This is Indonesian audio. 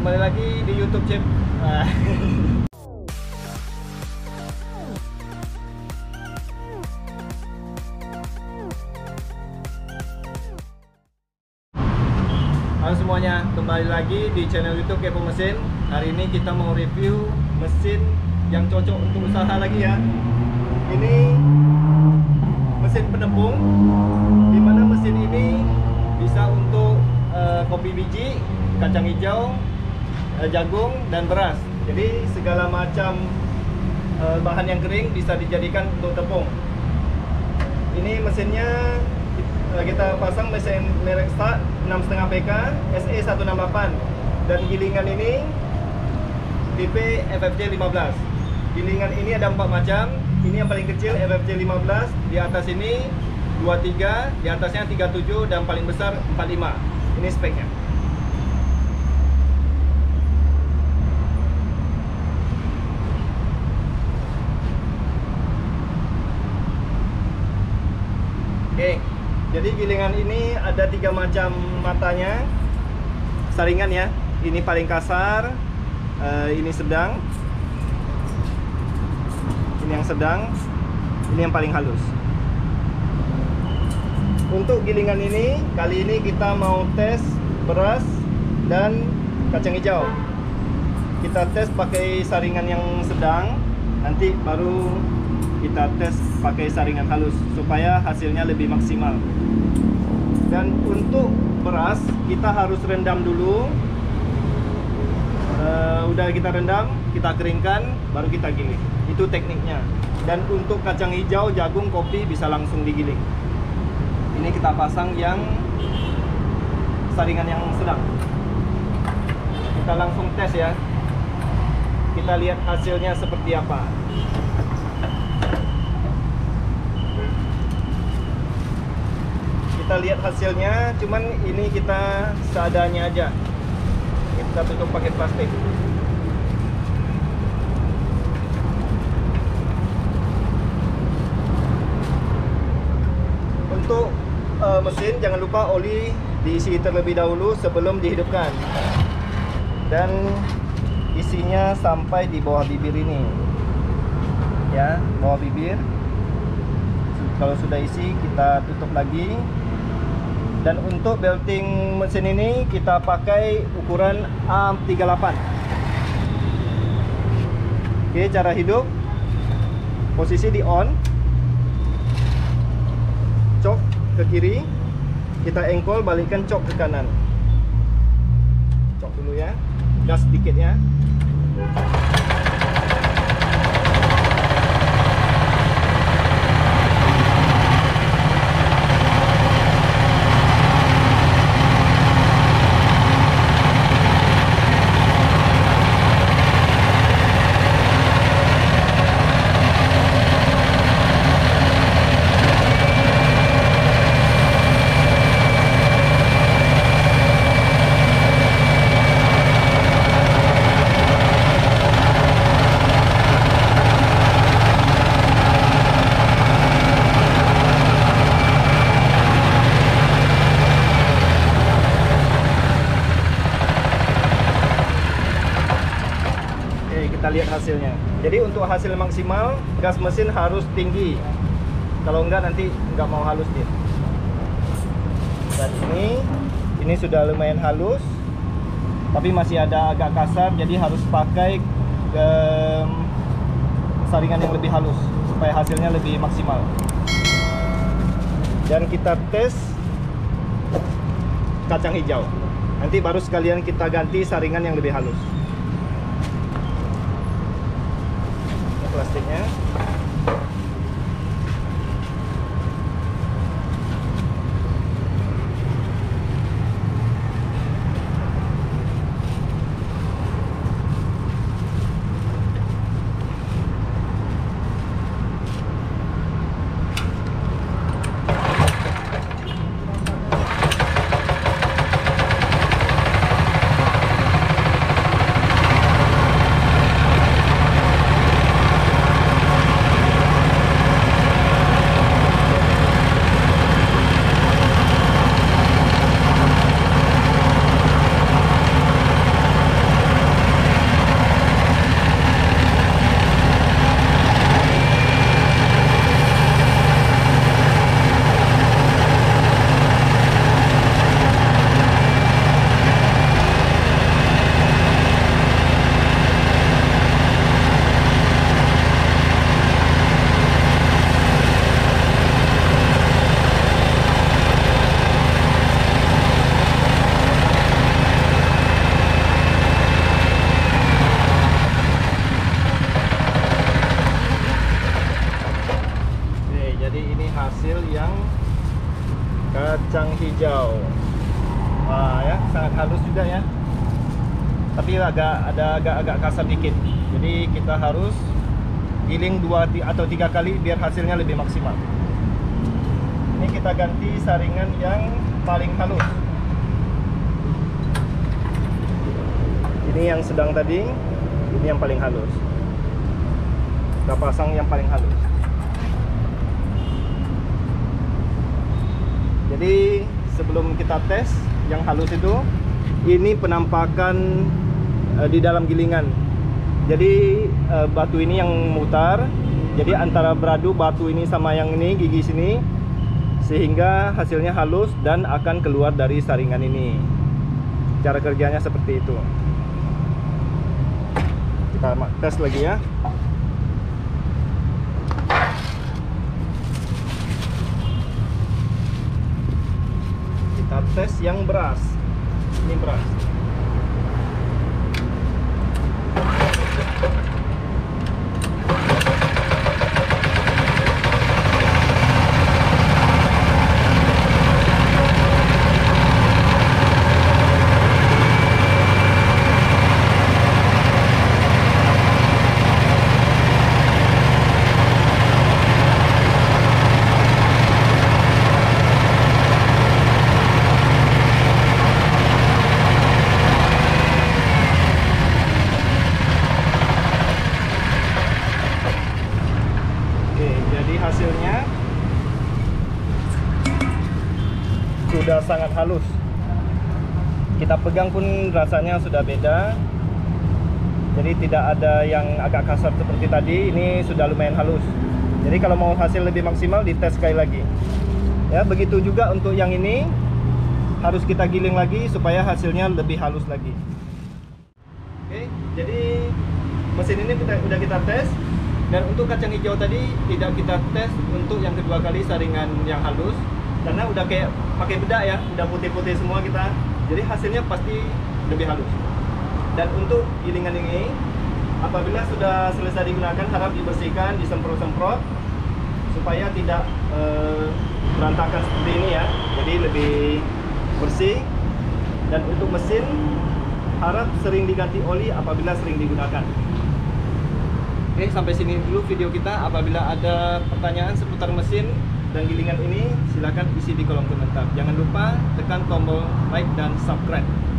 kembali lagi di YouTube Chip. Halo semuanya, kembali lagi di channel YouTube Kepo Mesin. Hari ini kita mau review mesin yang cocok untuk usaha lagi ya. Ini mesin penepung, dimana mesin ini bisa untuk kopi biji, kacang hijau, jagung, dan beras. Jadi segala macam bahan yang kering bisa dijadikan untuk tepung. Ini mesinnya kita pasang mesin merek Start 6,5 PK SE 168, dan gilingan ini tipe FFJ 15. Gilingan ini ada 4 macam. Ini yang paling kecil FFJ 15, di atas ini 23, di atasnya 37, dan paling besar 45. Ini speknya. Oke, jadi gilingan ini ada 3 macam matanya, saringan ya. Ini paling kasar, ini sedang, ini yang sedang, ini yang paling halus. Untuk gilingan ini, kali ini kita mau tes beras dan kacang hijau. Kita tes pakai saringan yang sedang, nanti baru kita tes pakai saringan halus supaya hasilnya lebih maksimal. Dan untuk beras kita harus rendam dulu. Udah kita rendam, kita keringkan, baru kita giling. Itu tekniknya. Dan untuk kacang hijau, jagung, kopi bisa langsung digiling. Ini kita pasang yang saringan yang sedang. Kita langsung tes ya. Kita lihat hasilnya seperti apa. Kita lihat hasilnya, cuman ini kita seadanya aja. Kita tutup pakai plastik. Untuk mesin, jangan lupa oli diisi terlebih dahulu sebelum dihidupkan, dan isinya sampai di bawah bibir ini ya, bawah bibir. Kalau sudah isi, kita tutup lagi. Dan untuk belting mesin ini kita pakai ukuran A38. Oke, cara hidup, posisi di on, cok ke kiri, kita engkol, balikkan cok ke kanan. Cok dulu ya, gas sedikit ya. Kita lihat hasilnya. Jadi untuk hasil maksimal, gas mesin harus tinggi. Kalau enggak nanti enggak mau halus dia. Dan ini sudah lumayan halus, tapi masih ada agak kasar, jadi harus pakai saringan yang lebih halus supaya hasilnya lebih maksimal. Dan kita tes kacang hijau. Nanti baru sekalian kita ganti saringan yang lebih halus. Plastiknya. ya, tapi agak kasar dikit. Jadi kita harus giling 2 atau 3 kali biar hasilnya lebih maksimal. Ini kita ganti saringan yang paling halus. Ini yang sedang tadi, ini yang paling halus. Kita pasang yang paling halus. Jadi sebelum kita tes yang halus itu, ini penampakan di dalam gilingan. Jadi batu ini yang mutar, jadi antara beradu batu ini sama yang ini, gigi sini, sehingga hasilnya halus dan akan keluar dari saringan ini. Cara kerjanya seperti itu. Kita tes lagi ya. Kita tes yang beras. Ini beras. Hasilnya sudah sangat halus. Kita pegang pun rasanya sudah beda. Jadi tidak ada yang agak kasar seperti tadi. Ini sudah lumayan halus. Jadi kalau mau hasil lebih maksimal, dites sekali lagi. Ya, begitu juga untuk yang ini, harus kita giling lagi supaya hasilnya lebih halus lagi. Oke, jadi mesin ini udah kita tes. Dan untuk kacang hijau tadi tidak kita tes untuk yang kedua kali saringan yang halus, karena udah kayak pakai bedak ya, udah putih-putih semua kita. Jadi hasilnya pasti lebih halus. Dan untuk gilingan ini, apabila sudah selesai digunakan, harap dibersihkan, disemprot-semprot supaya tidak berantakan seperti ini ya. Jadi lebih bersih. Dan untuk mesin, harap sering diganti oli apabila sering digunakan. Oke, sampai sini dulu video kita. Apabila ada pertanyaan seputar mesin dan gilingan ini, silakan isi di kolom komentar. Jangan lupa tekan tombol like dan subscribe.